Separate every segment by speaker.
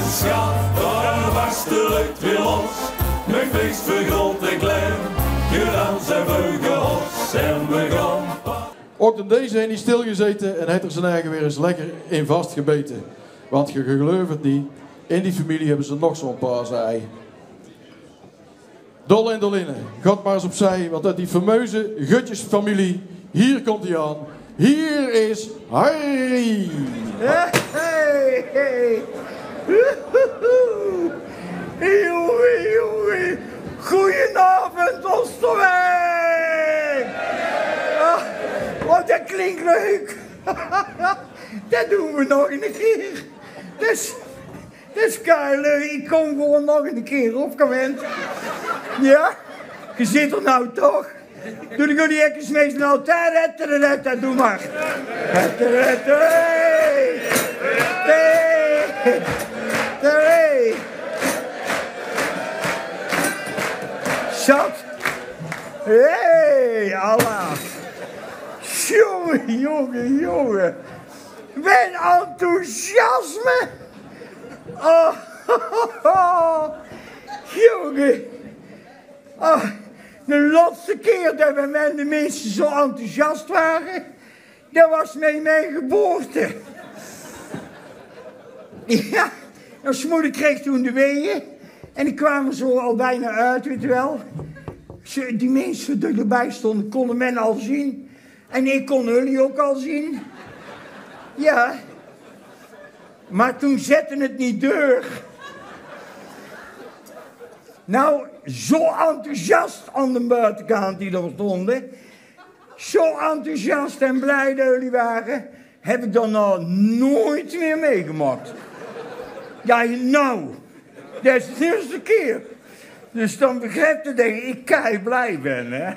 Speaker 1: schaaf, daar barst de lucht weer los. Met feest voor groot en klein, gedans en we gehos en we gaan.
Speaker 2: Ook in deze heeft hij stilgezeten en heeft er zijn eigen weer eens lekker in vastgebeten. Want je gelooft het niet, in die familie hebben ze nog zo'n paar zei. Dolle en Doline, gaat maar eens opzij, want uit die fameuze Gutjesfamilie, hier komt hij aan. Hier is Harry.
Speaker 3: Hey, hey. Jongen. Goedenavond, Oosterwijk. Oh, dat klinkt leuk. Dat doen we nog een keer. Dat is leuk. Ik kom gewoon nog een keer op, comment. Ja? Je zit er nou toch? Doe ik jullie even mee snel. Doe maar. Zat. Hey, Allah. Jongen. Wat enthousiasme. Jongen. De laatste keer dat we met de mensen zo enthousiast waren, dat was met mijn geboorte. Ja, ons moeder kreeg toen de weeën en die kwamen zo al bijna uit, weet je wel. Die mensen die erbij stonden, konden men al zien. En ik kon jullie ook al zien. Ja. Maar toen zette het niet deur. Nou, zo enthousiast aan de buitenkant die er stonden. Zo enthousiast en blij dat jullie waren. Heb ik dan nou nooit meer meegemaakt. Ja, nou. Dat is de eerste keer. Dus dan begrijp je dat ik kei blij ben, hè.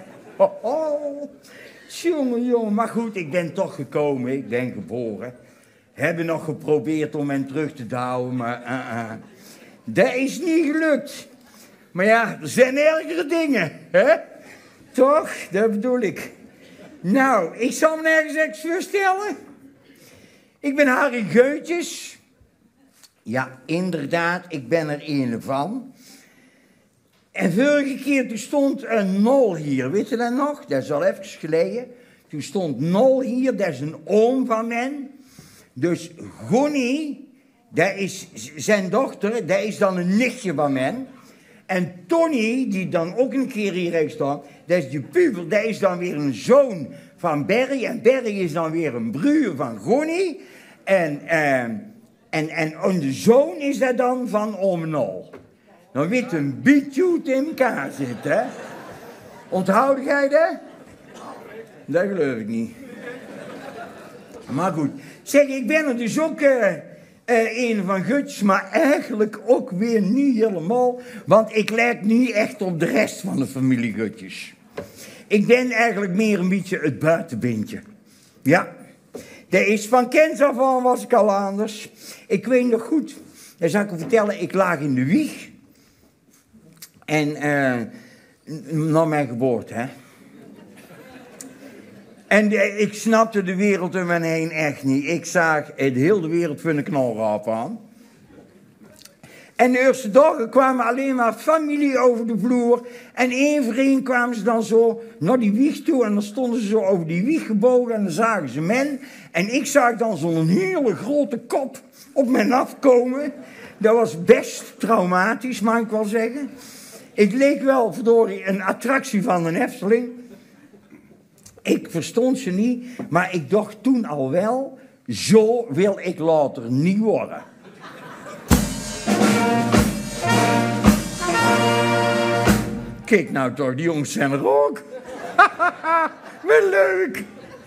Speaker 3: Jongen. Maar goed, ik ben toch gekomen. Ik ben geboren. Hebben nog geprobeerd om hen terug te houden, maar dat is niet gelukt. Maar ja, er zijn ergere dingen, hè? Toch? Dat bedoel ik. Nou, ik zal me nergens eens voorstellen. Ik ben Harry Geutjes. Ja, inderdaad, ik ben er een van. En vorige keer toen stond een Nol hier, weet je dat nog? Dat is al even geleden. Toen stond Nol hier, dat is een oom van men. Dus Gonnie, dat is zijn dochter, dat is dan een nichtje van men. En Tony, die dan ook een keer hier heeft staan, dat is de puber, dat is dan weer een zoon van Berry. En Berry is dan weer een broer van Gonnie. En de zoon is dat dan van oom Nol. Dan weet een beetje hoe het in elkaar zit, hè. Onthoud jij dat? Dat geloof ik niet. Maar goed. Zeg, ik ben er dus ook een van Gutjes, maar eigenlijk ook weer niet helemaal. Want ik lijk niet echt op de rest van de familie Gutjes. Ik ben eigenlijk meer een beetje het buitenbeentje. Ja. Dat is van kinds af aan was ik al anders. Ik weet nog goed, dat zal ik je vertellen, ik lag in de wieg. En na mijn geboorte, hè. En ik snapte de wereld om me heen echt niet. Ik zag de hele wereld van een knalraap aan. En de eerste dagen kwamen alleen maar familie over de vloer. En één voor één kwamen ze dan zo naar die wieg toe. En dan stonden ze zo over die wieg gebogen en dan zagen ze men. En ik zag dan zo'n hele grote kop op me afkomen. Dat was best traumatisch, mag ik wel zeggen. Ik leek wel, verdorie, een attractie van een Efteling. Ik verstond ze niet, maar ik dacht toen al wel, zo wil ik later niet worden. Kijk nou toch, die jongens zijn er ook. Wat leuk.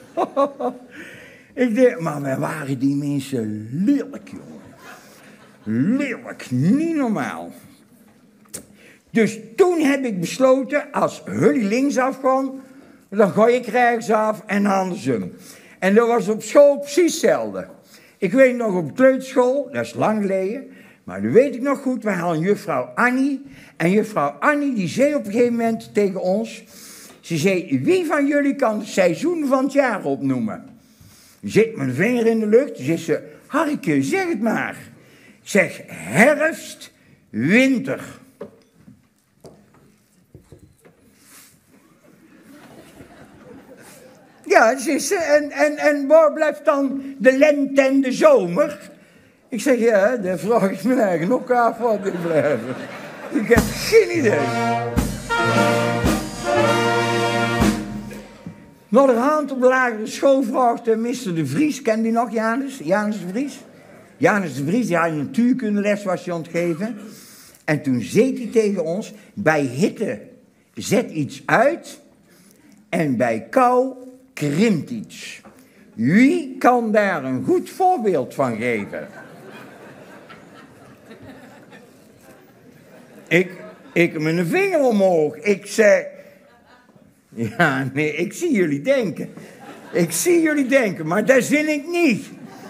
Speaker 3: Ik denk, maar wij waren die mensen lelijk, jongen. Lelijk, niet normaal. Dus toen heb ik besloten, als jullie linksaf gaan, dan ga ik rechtsaf en andersom. En dat was op school precies hetzelfde. Ik weet nog op de kleuterschool, dat is lang geleden, maar dat weet ik nog goed, wij hadden juffrouw Annie. En juffrouw Annie die zei op een gegeven moment tegen ons, ze zei, wie van jullie kan het seizoen van het jaar opnoemen? Zit mijn vinger in de lucht, zei ze, Harrike, zeg het maar. Ik zeg herfst, winter. Ja, en waar blijft dan de lente en de zomer? Ik zeg, ja, daar vraag ik me eigen ook af wat die blijven. Ik heb geen idee. Naar de hand op de lagere school vraagt Mr. de Vries, ken die nog, Janus? Janus de Vries? Janus de Vries, die had een natuurkundeles was hij aan het geven. En toen zei hij tegen ons, bij hitte zet iets uit en bij kou krimpt iets. Wie kan daar een goed voorbeeld van geven? Ik met een vinger omhoog. Ik zeg, ja, nee, ik zie jullie denken. Ik zie jullie denken, maar dat zin ik niet.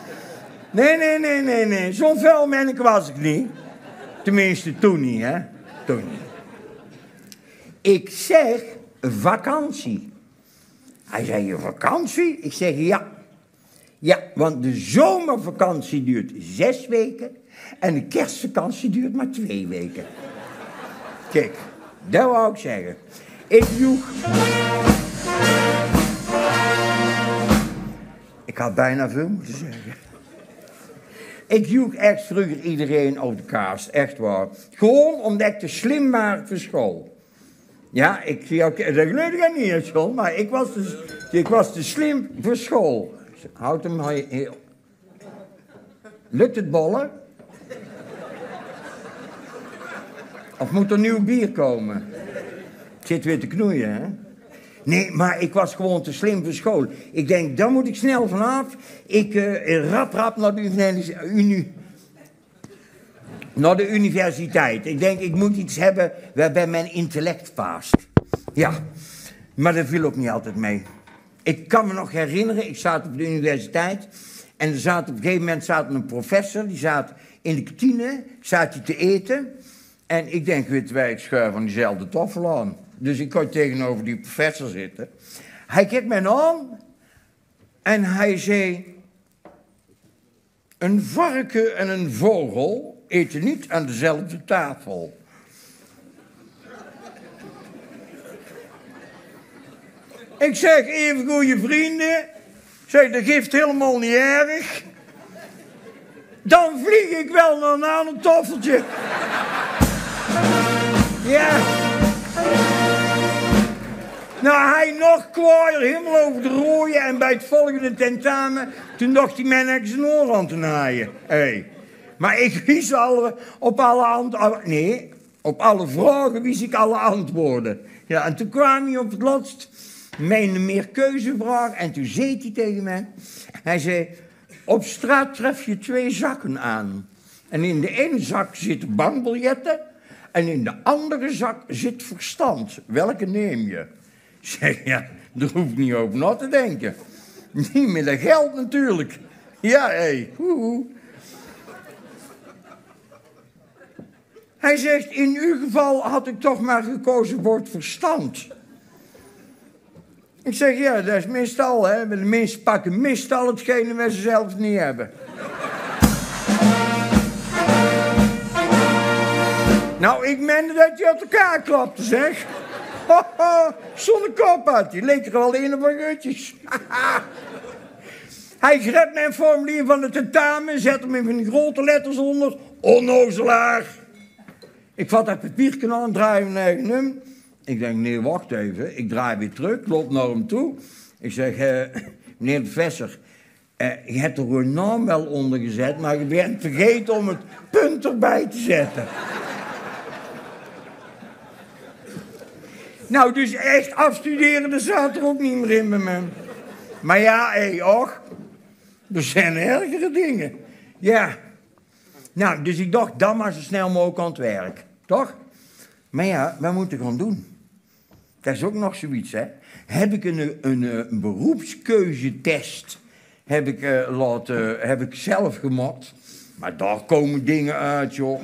Speaker 3: Nee. Zo'n vuil manneke was ik niet. Tenminste, toen niet, hè. Toen niet. Ik zeg, vakantie. Hij zei, je vakantie? Ik zeg, ja. Ja, want de zomervakantie duurt 6 weken en de kerstvakantie duurt maar 2 weken. Kijk, dat wou ik zeggen. Ik joeg... Ik had bijna veel moeten zeggen. Ik joeg echt vroeger iedereen op de kaas, echt waar. Gewoon omdat ik te slim was voor school. Ja, ik zie ook, dat geloof ik niet, John, maar ik was te slim voor school. Houd hem heel... Lukt het bollen? Of moet er nieuw bier komen? Ik zit weer te knoeien, hè? Nee, maar ik was gewoon te slim voor school. Ik denk, daar moet ik snel vanaf. Ik rap naar de universiteit. Ik denk, ik moet iets hebben waarbij mijn intellect past. Ja, maar dat viel ook niet altijd mee. Ik kan me nog herinneren, ik zat op de universiteit... en op een gegeven moment zat een professor... die zat in de kantine, zat hij te eten... en ik denk, weet wij, ik schuif van diezelfde toffel aan... Dus ik kon tegenover die professor zitten. Hij keek mij aan en hij zei... Een varken en een vogel eten niet aan dezelfde tafel. Ik zeg, even goede vrienden. Ik zeg, dat geeft helemaal niet erg. Dan vlieg ik wel naar een ander toffeltje. Ja... Nou, hij nog kwaaier, helemaal over de rooien en bij het volgende tentamen, toen dacht hij mij nergens een oor aan te naaien. Hey. Maar ik wist op alle vragen wist ik alle antwoorden. Ja, en toen kwam hij op het laatst met een meerkeuzevraag en toen zei hij tegen mij, hij zei, op straat tref je 2 zakken aan. En in de ene zak zitten bankbiljetten en in de andere zak zit verstand. Welke neem je? Ik zeg, ja, daar hoef ik niet over na te denken. Niet met dat geld natuurlijk. Ja, hé. Hij zegt, in uw geval had ik toch maar gekozen voor het verstand. Ik zeg, ja, dat is meestal, hè. De mensen pakken meestal hetgene wat ze zelf niet hebben. Nou, ik meende dat je uit elkaar klapte, zeg. Zonder kop had hij. Leek er al een of geutjes. Hij greep mijn formulier van het tentamen, zet hem in van grote letters onder. Onnozelaar. Ik vat dat papiertje aan, draai hem naar hem. Ik denk, nee, wacht even. Ik draai weer terug, loop naar hem toe. Ik zeg, meneer de professor, je hebt er gewoon naam wel onder gezet, maar je bent vergeten om het punt erbij te zetten. Nou, dus echt afstuderen, dat zat er ook niet meer in bij me. Maar ja, och, er zijn ergere dingen. Ja. Nou, dus ik dacht, dan maar zo snel mogelijk aan het werk. Toch? Maar ja, wat moet ik gaan doen? Dat is ook nog zoiets, hè. Heb ik een beroepskeuzetest heb ik zelf gemaakt. Maar daar komen dingen uit, joh.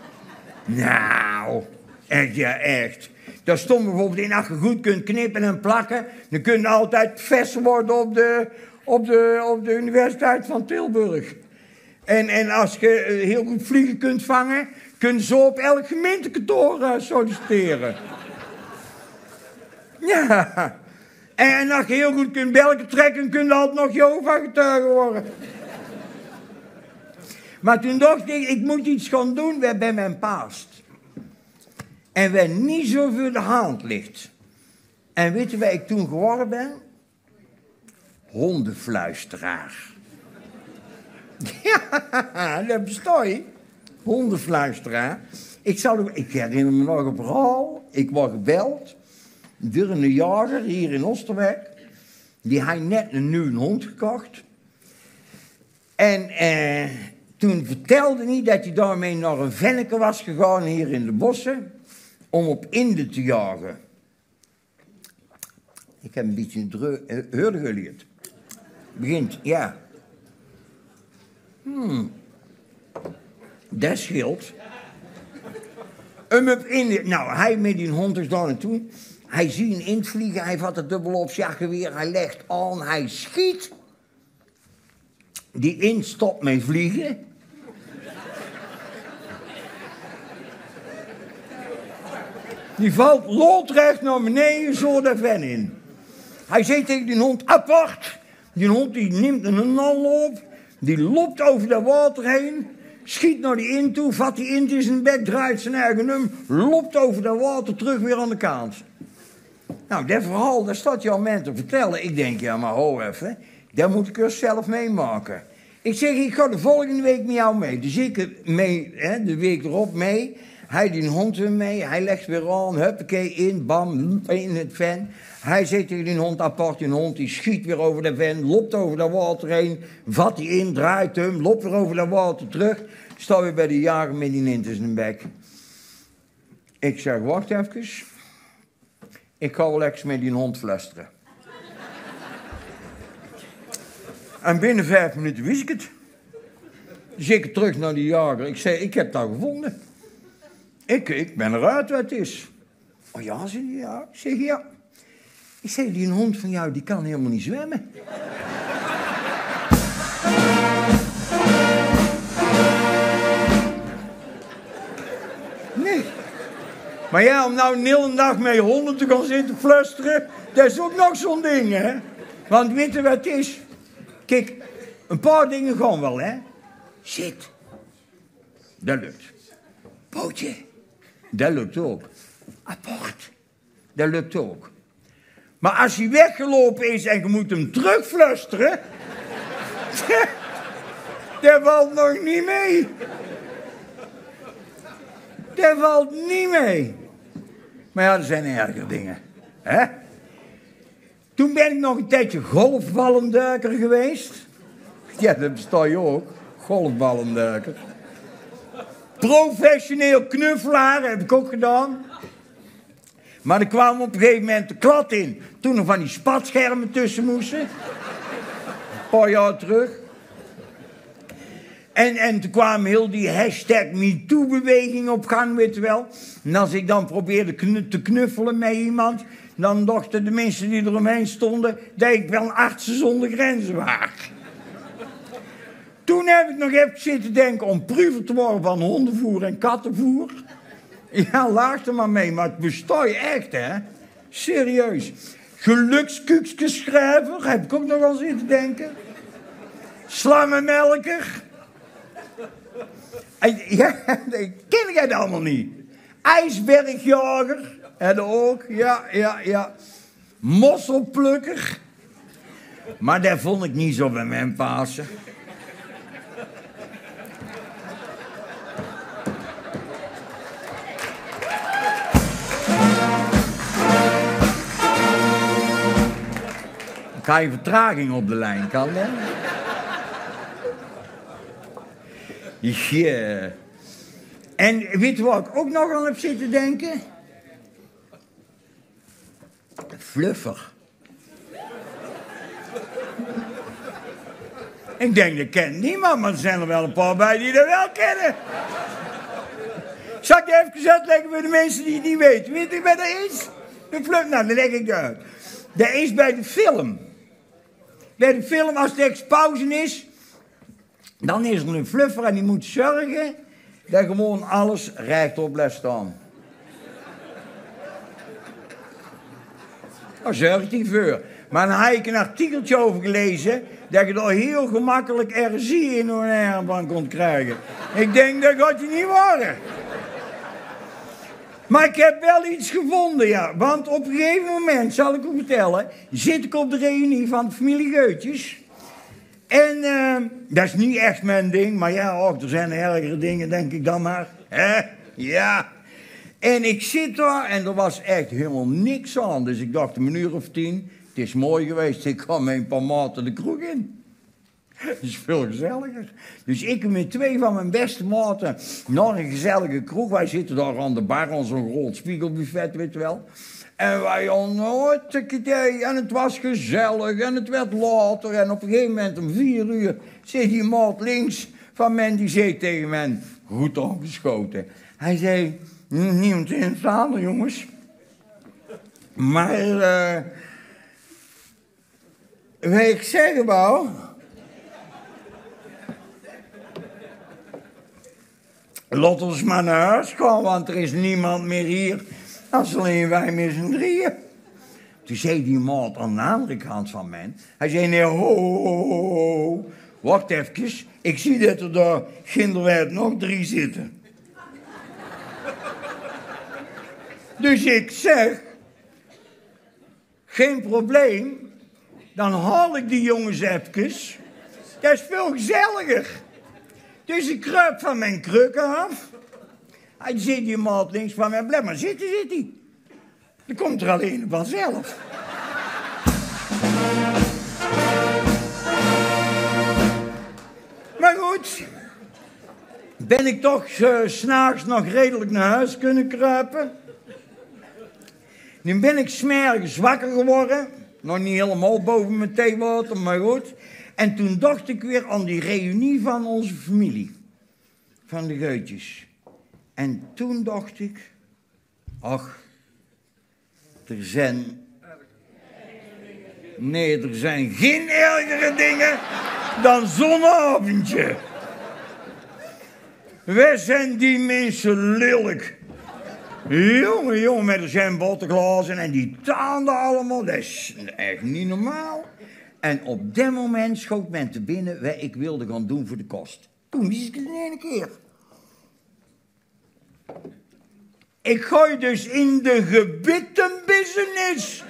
Speaker 3: Nou, echt, ja, echt. Daar stond bijvoorbeeld in, als je goed kunt knippen en plakken, dan kun je altijd professor worden op de Universiteit van Tilburg. En als je heel goed vliegen kunt vangen, kun je zo op elk gemeentekantoor solliciteren. Ja. En als je heel goed kunt belken trekken, kun je altijd nog Jehovah-getuige worden. Maar toen dacht ik moet iets gaan doen bij mijn paast. En waar niet zo voor de hand ligt. En weet je wat ik toen geworden ben? Hondenfluisteraar. Ja, dat bestaat je. Hondenfluisteraar. Ik herinner me nog op Raal. Ik was gebeld door een jager hier in Oosterwijk. Die had net een nieuwe hond gekocht. En toen vertelde hij dat hij daarmee naar een venneke was gegaan hier in de bossen. Om op Inde te jagen. Ik heb een beetje hoorde geleerd. Begint, ja. Dat scheelt. Nou, hij met die hond is daar naartoe. Hij ziet een eend vliegen, hij vat het dubbelopsjachtgeweer, hij legt aan, hij schiet. Die eend stopt met vliegen. Die valt loodrecht naar beneden, zo de ven in. Hij zegt tegen die hond, apart. Die hond die neemt een aanloop, die loopt over dat water heen, schiet naar die eend toe, vat die eend in zijn bek, draait zijn eigen om, loopt over dat water terug weer aan de kant. Nou, dat verhaal, daar staat je al mensen te vertellen. Ik denk, ja, maar ho even, dat moet ik eerst zelf meemaken. Ik zeg, ik ga de volgende week met jou mee. Dus ik mee, de week erop mee. Hij die hond weer mee, hij legt weer aan, huppakee, in, bam, in het ven. Hij zegt tegen die hond apart, die hond die schiet weer over de ven, loopt over dat water heen, vat die in, draait hem, loopt weer over dat water terug. Staan we bij de jager met die eend in zijn bek. Ik zeg, wacht even. Ik ga wel eens met die hond fluisteren. En binnen 5 minuten wist ik het. Dus ik terug naar die jager. Ik zei, ik heb dat gevonden. Ik ben eruit wat het is. Oh ja, zei hij, ja. Ik zeg, ja. Ik zei, die hond van jou, die kan helemaal niet zwemmen. Nee. Maar ja, om nou een hele dag met honden te gaan zitten fluisteren, dat is ook nog zo'n ding, hè. Want weet je wat het is? Kijk, een paar dingen gaan wel, hè. Zit. Dat lukt. Pootje. Dat lukt ook. Apart. Dat lukt ook. Maar als hij weggelopen is en je moet hem terugfluisteren, dat valt nog niet mee. Dat valt niet mee. Maar ja, er zijn erger dingen. Hè? Toen ben ik nog een tijdje golfballenduiker geweest. Ja, dat bestaat je ook. Golfballenduiker. Professioneel knuffelaar heb ik ook gedaan. Maar er kwam op een gegeven moment de klad in. Toen er van die spatschermen tussen moesten. Een paar jaar terug. En toen kwam heel die hashtag MeToo-beweging op gang, weet je wel. En als ik dan probeerde te knuffelen met iemand, dan dachten de mensen die eromheen stonden dat ik wel een Artsen zonder Grenzen was. Toen heb ik nog even zitten denken om proever te worden van hondenvoer en kattenvoer. Ja, laag er maar mee, maar het bestaat echt, hè. Serieus. Gelukskukskeschrijver, heb ik ook nog al zitten denken. Slangenmelker. Ja, ken ik het allemaal niet. IJsbergjager, en ook, ja. Mosselplukker. Maar dat vond ik niet zo bij mijn Pasen. Ga je vertraging op de lijn, kan dat? Ja. En weet je wat ik ook nog aan heb zitten denken? Fluffer. Ik denk, dat kent niemand, maar er zijn er wel een paar bij die dat wel kennen. Zal ik je even uitleggen voor de mensen die het niet weten? Weet je wat dat is? Een fluffer, nou, dat leg ik uit. Dat is bij de film. Bij de film, als de pauze is, Dan is er een fluffer en die moet zorgen dat gewoon alles rechtop blijft staan. Daar zorgt hij voor. Maar dan heb ik een artikeltje over gelezen dat je daar heel gemakkelijk RSI in een arm van kon krijgen. Ik denk, dat gaat je niet worden. Maar ik heb wel iets gevonden, ja. Want op een gegeven moment, zal ik u vertellen, zit ik op de reunie van de familie Geutjes. En dat is niet echt mijn ding, maar ja, ook, er zijn ergere dingen, denk ik dan maar. Hè? Ja. En ik zit daar en er was echt helemaal niks aan. Dus ik dacht, een uur of 10, het is mooi geweest, ik ga met een paar maten de kroeg in. Dat is veel gezelliger. Dus ik met 2 van mijn beste maten naar een gezellige kroeg. Wij zitten daar aan de bar, aan zo'n groot spiegelbuffet, weet je wel. En wij hadden nooit een idee. En het was gezellig en het werd later. En op een gegeven moment om 4 uur zit die maat links van men, die zei tegen men, goed aangeschoten. Hij zei, niemand in het zadel, jongens. Maar, wat ik zeggen wou, laat ons maar naar huis gaan, want er is niemand meer hier. Als alleen wij met z'n drieën. Toen zei die maat aan de andere kant van mij. Hij zei, nee, ho. Wacht even. Ik zie dat er daar ginderwijd nog 3 zitten. Dus ik zeg, geen probleem. Dan haal ik die jongens even. Dat is veel gezelliger. Dus ik kruip van mijn krukken af. Hij zit die maat links van mij. Blijf maar zitten, zit hij. Dan komt er alleen vanzelf. Maar goed. Ben ik toch 's nachts nog redelijk naar huis kunnen kruipen. Nu ben ik 's morgens wakker geworden. Nog niet helemaal boven mijn theewater, maar goed. En toen dacht ik weer aan die reunie van onze familie. Van de Geutjes. En toen dacht ik, ach, er zijn geen ergere dingen dan zo'n avondje. Wij zijn die mensen lelijk. Jongen, met de zijn botteglazen en die tanden allemaal, dat is echt niet normaal. En op dat moment schoot men te binnen wat ik wilde gaan doen voor de kost. Toen wist ik het in één keer. Ik gooi dus in de gebittenbusiness.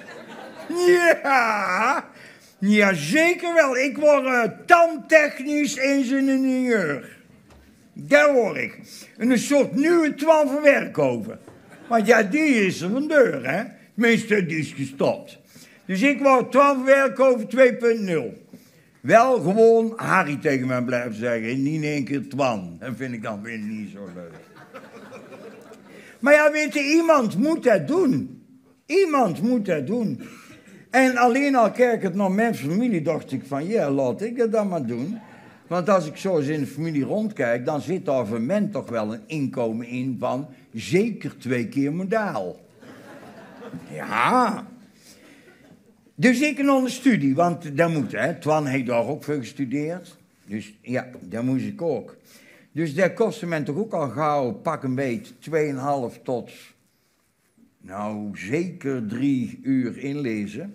Speaker 3: Ja, zeker wel. Ik word tandtechnisch ingenieur. Daar word ik. Een soort nieuwe Twan van Werkhoven. Want ja, die is er van deur, hè. Tenminste, die is gestopt. Dus ik word Twan van Werkhoven 2.0. Wel gewoon Harry tegen mij blijven zeggen. Niet in één keer Twan. Dat vind ik dan weer niet zo leuk. Maar ja, weet je, iemand moet dat doen. Iemand moet dat doen. En alleen al kijk het naar mijn familie, dacht ik van, ja, laat ik het dan maar doen. Want als ik zo eens in de familie rondkijk, dan zit daar voor men toch wel een inkomen in van zeker 2 keer modaal. Ja. Dus ik nog een studie, want dat moet, hè. Twan heeft daar ook voor gestudeerd. Dus ja, dat moest ik ook. Dus dat kostte men toch ook al gauw, pak een beet, 2,5 tot, nou, zeker 3 uur inlezen.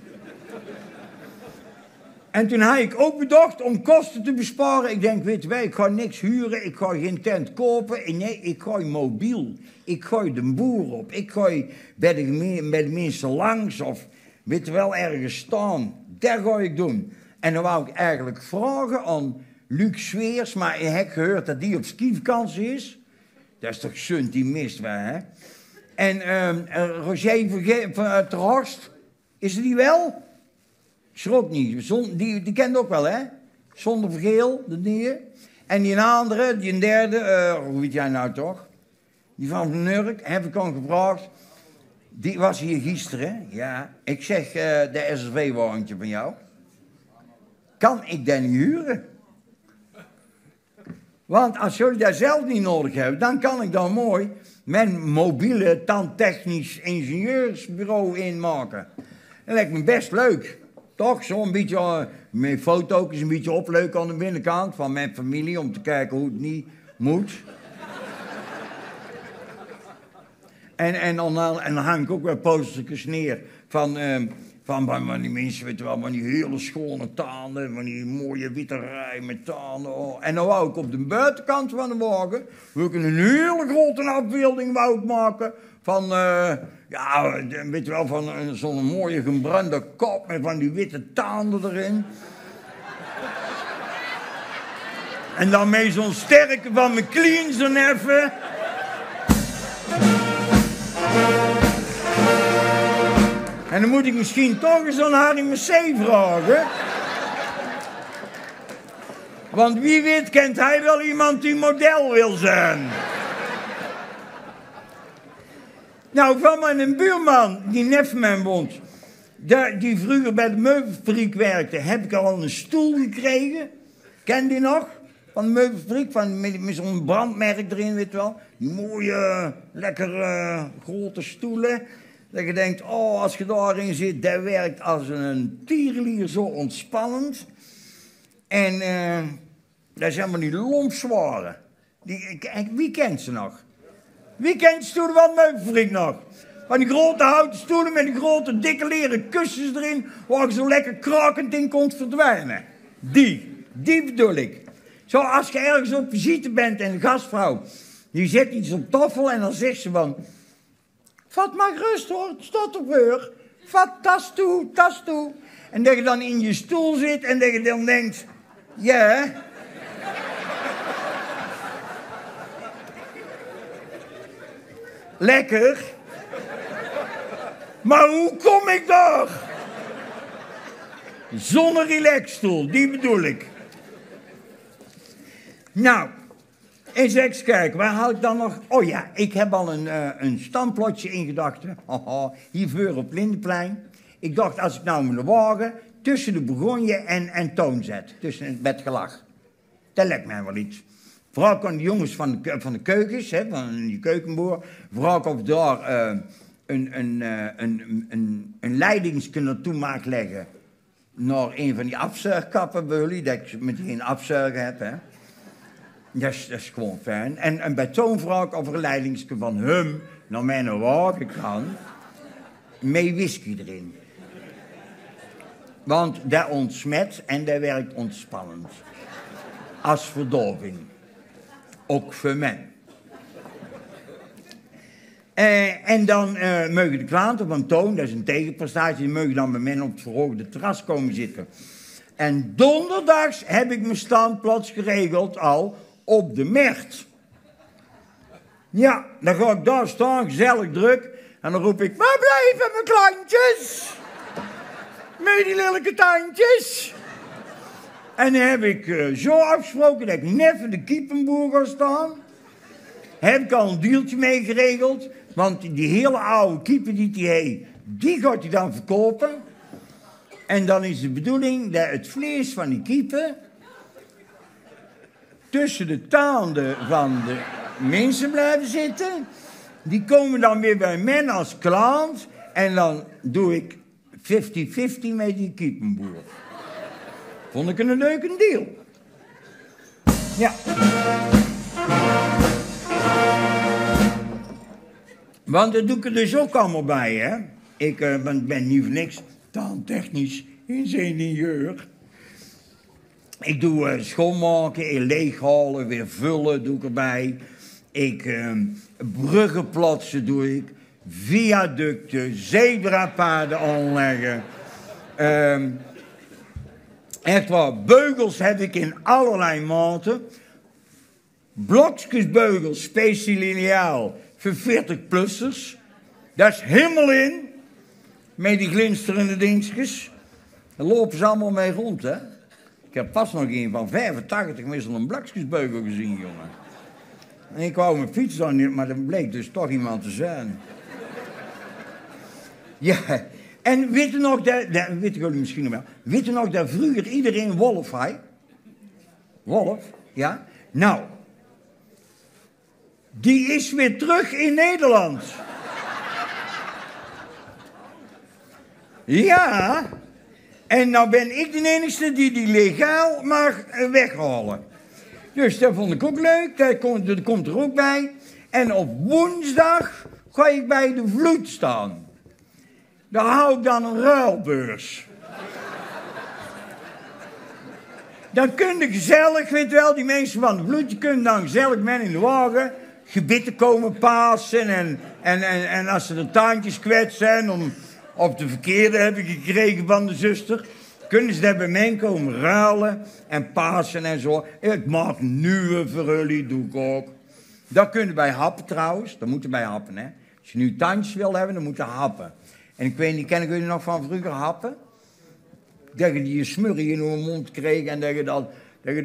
Speaker 3: En toen had ik ook bedacht om kosten te besparen. Ik denk, weet je wel, ik ga niks huren, ik ga geen tent kopen. Nee, ik gooi mobiel. Ik gooi de boer op. Ik gooi bij de mensen langs of, weet je wel, ergens staan. Dat ga ik doen. En dan wou ik eigenlijk vragen aan Luc Sweers, maar ik heb gehoord dat die op skivakantie is. Dat is toch sunt, die mist wel, hè? En Roger ter Horst, is die wel? Schrok niet, die kent ook wel, hè? Zonder Vergeel, de nieuwe. En die andere, die derde, hoe weet jij nou toch? Die van Nurk, heb ik al gevraagd. Die was hier gisteren, ja. Ik zeg, de SRV-wagentje van jou. Kan ik dat niet huren? Want als jullie dat zelf niet nodig hebben, dan kan ik dan mooi mijn mobiele tandtechnisch ingenieursbureau inmaken. Dat lijkt me best leuk. Toch zo'n beetje, mijn foto is een beetje opleuken aan de binnenkant van mijn familie, om te kijken hoe het niet moet. En dan hang ik ook weer posters neer van die mensen, weet je wel, van die hele schone tanden, van die mooie witte rij met tanden. Oh. En dan wou ik op de buitenkant van de wagen, wil ik een hele grote afbeelding wou ik maken van, weet je wel, van zo'n mooie gebrande kop met van die witte tanden erin. En dan met zo'n sterke van mijn cleans dan even. En dan moet ik misschien toch eens aan Harry Messé vragen. Want wie weet kent hij wel iemand die model wil zijn. Nou, van mijn buurman, die net van mij woont, die vroeger bij de meubelfabriek werkte, heb ik al een stoel gekregen. Ken die nog? Van de meubelfabriek, met zo'n brandmerk erin, weet je wel. Die mooie, lekker grote stoelen. Dat je denkt, oh, als je daarin zit, dat werkt als een tierenlier zo ontspannend. En dat zijn maar die lompzware. Wie kent ze nog? Wie kent de stoelen van de meubelfabriek nog? Van die grote houten stoelen met die grote dikke leren kussens erin, waar je zo lekker krakend in kon verdwijnen. Die bedoel ik. Zo, als je ergens op visite bent en een gastvrouw, die zet iets op tafel en dan zegt ze van, vat maar rust hoor, het staat op weer. Vat tas toe. En dat je dan in je stoel zit en dat je dan denkt, ja. Lekker. Maar hoe kom ik daar? Zonne-relaxstoel, die bedoel ik. Nou, eens kijken, waar had ik dan nog? Oh ja, ik heb al een standplotje in gedachten. Hier op Lindenplein. Ik dacht, als ik nou mijn wagen tussen de Bourgogne en Toon zet. Tussen het bedgelach. Dat lijkt mij wel iets. Vooral kan de jongens van de keukens, hè, van die keukenboer. Vooral of daar een leidingsje naartoe mag leggen. Naar een van die afzuigkappen bij jullie. Dat ik meteen afzuigen heb, hè. Dat is gewoon fijn. En bij Toon vraag ik of er een leidingsje van hem naar mijn wagen kan. Met whisky erin. Want dat ontsmet en dat werkt ontspannend. Als verdoving. Ook voor mij. En dan mogen de klanten van Toon, dat is een tegenprestatie, die mogen dan bij mij op het verhoogde terras komen zitten. En donderdags heb ik mijn standplaats geregeld al op de Mert. Ja, dan ga ik daar staan, gezellig druk. En dan roep ik, waar blijven mijn klantjes? Met die lelijke tandjes. En dan heb ik zo afgesproken dat ik net voor de kiepenboer ga staan. Heb ik al een deeltje mee geregeld. Want die hele oude kiepen die hij heeft, die gaat hij dan verkopen. En dan is de bedoeling dat het vlees van die kiepen tussen de tanden van de mensen blijven zitten. Die komen dan weer bij mij als klant. En dan doe ik 50-50 met die kiepenboer. Vond ik een leuke deal. Ja. Want dat doe ik er dus ook allemaal bij, hè. Ik ben niet voor niks tandtechnisch ingenieur. Ik doe schoonmaken, leeghalen, weer vullen doe ik erbij. Bruggen plaatsen doe ik. Viaducten, zebrapaden aanleggen. Echt waar, beugels heb ik in allerlei maten. Blokjesbeugels, specialineaal, voor 40-plussers. Dat is helemaal in. Met die glinsterende dingetjes. Daar lopen ze allemaal mee rond, hè. Ik heb pas nog een van 85 met zo'n blokjesbeugel gezien, jongen. En ik wou mijn fiets dan niet, maar dat bleek dus toch iemand te zijn. Ja, en weet je nog, weet jullie misschien nog wel, weet je nog dat vroeger iedereen wolf had? Wolf, ja. Nou, die is weer terug in Nederland. Ja, En nou ben ik de enige die legaal mag weghalen. Dus dat vond ik ook leuk, dat komt er ook bij. En op woensdag ga ik bij de vloed staan. Daar hou ik dan een ruilbeurs. Dan kun je gezellig, weet je wel, die mensen van de vloed, die kunnen dan gezellig met in de wagen gebitten komen pasen. En als ze de taantjes kwijt zijn, op de verkeerde heb ik gekregen van de zuster, kunnen ze daar bij mij komen ruilen en pasen en zo. Ik maak nieuwe verhullie, doe ik ook. Dat kunnen bij happen trouwens, dat moeten bij happen, hè. Als je nu tandjes wil hebben, dan moet je happen. En ik weet niet, kennen jullie nog van vroeger happen? Dat je die smurrie in je mond kreeg en dat je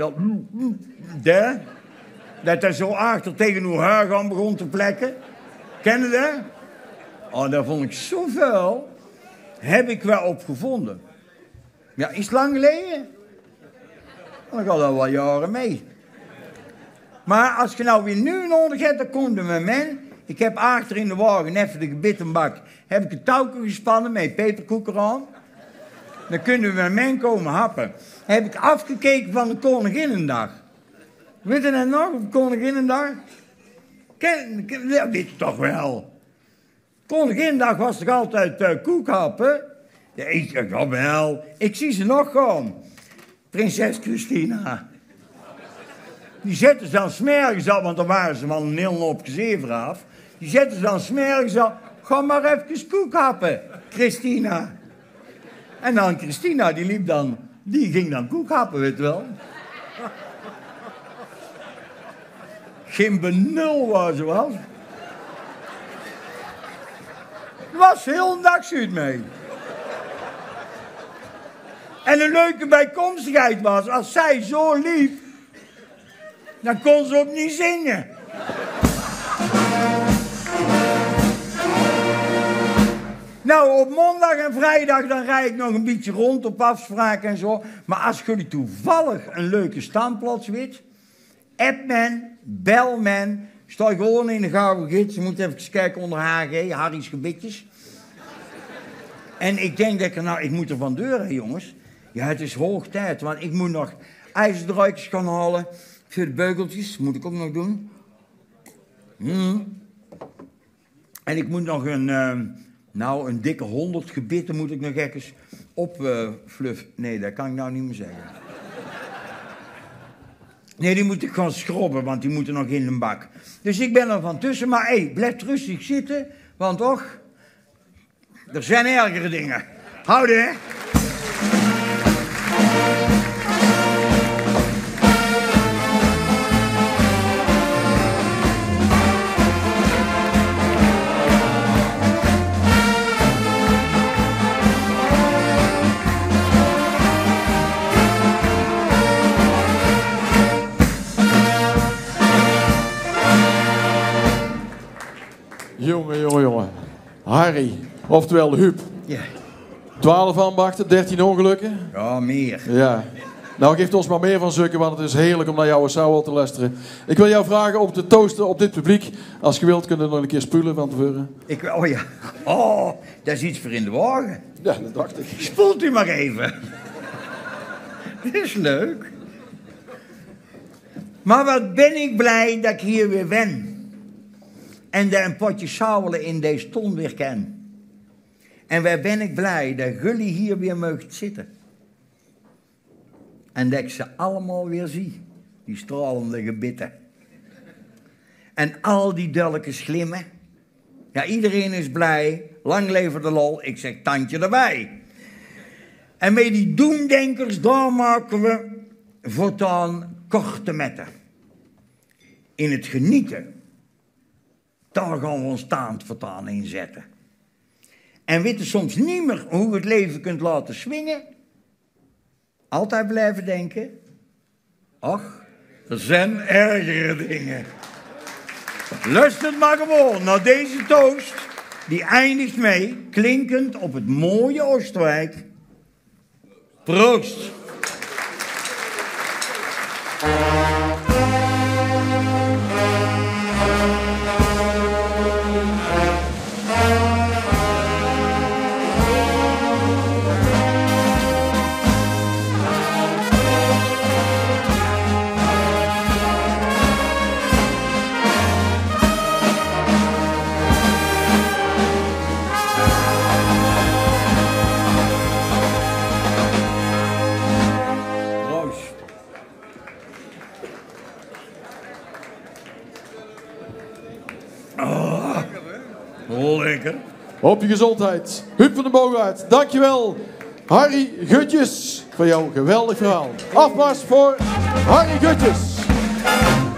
Speaker 3: dat zo achter tegen uw huig aan begon te plekken. Ken je dat? Oh, dat vond ik zo vuil. Heb ik wel opgevonden. Ja, is het lang geleden? Dan gaat al wel jaren mee. Maar als je nou weer nu nodig hebt, dan komt er met mij. Ik heb achter in de wagen, even de gebittenbak, heb ik een touwtje gespannen met peperkoeken aan. Dan kunnen we met mij komen happen. Heb ik afgekeken van de Koninginnedag. Weet je dat nog, op Koninginnedag? Dat weet je toch wel. Koninginnedag was toch altijd koekhappen? Ja, ik zeg wel. Ik zie ze nog gewoon. Prinses Christina. Die zetten ze dan 's morgens al, want dan waren ze wel een heel hoop gezever af. Die zetten ze dan 's morgens al. Ga maar even koekhappen, Christina. En dan Christina, die ging dan koekhappen, weet je wel. Geen benul was ze wel. Er was heel een dag zoet mee. En een leuke bijkomstigheid was, als zij zo liep, dan kon ze ook niet zingen. Nou, op maandag en vrijdag dan rijd ik nog een beetje rond op afspraak en zo. Maar als jullie toevallig een leuke standplaats weet, app men, bel men, sta gewoon in de gouden gids. Je moet even kijken onder HG, Harry's gebitjes. En ik denk dat ik moet er van deur, hè, jongens. Ja, het is hoog tijd, want ik moet nog ijzerdraadjes gaan halen. Voor de beugeltjes, moet ik ook nog doen. En ik moet nog een dikke 100 gebitten moet ik nog eens opfluffen. Nee, dat kan ik nou niet meer zeggen. Nee, die moet ik gaan schrobben, want die moeten nog in de bak. Dus ik ben er van tussen, maar hé, blijf rustig zitten, want toch, er zijn ergere dingen. Houden, hè?
Speaker 2: Jongen. Harry, oftewel Huub.
Speaker 3: Ja.
Speaker 2: 12 ambachten, 13 ongelukken.
Speaker 3: Ja, meer.
Speaker 2: Ja. Nou, geef ons maar meer van zulke, want het is heerlijk om naar jouw sauwel te luisteren. Ik wil jou vragen om te toosten op dit publiek. Als je wilt, kunnen we nog een keer spulen van tevoren.
Speaker 3: Oh ja. Oh, dat is iets voor in de wagen.
Speaker 2: Ja, dat dacht ik.
Speaker 3: Spoelt u maar even. Dit is leuk. Maar wat ben ik blij dat ik hier weer ben. En dat een potje sauwelen in deze ton weer ken. En waar ben ik blij dat jullie hier weer mogen zitten. En dat ik ze allemaal weer zie. Die stralende gebitten. En al die dulletjes glimmen. Ja, iedereen is blij. Lang leven de lol. Ik zeg tandje erbij. En met die doemdenkers, daar maken we voortaan korte metten. In het genieten. Daar gaan we ons taand voortaan in zetten. En weten soms niet meer hoe je het leven kunt laten swingen. Altijd blijven denken. Ach, er zijn ergere dingen. Luister maar gewoon naar deze toast. Die eindigt mee, klinkend op het mooie Oosterwijk. Proost. Lekker.
Speaker 2: Op je gezondheid. Huub van den Boogaard, dankjewel. Harry Gutjes, voor jouw geweldig verhaal. Afmars voor Harry Gutjes.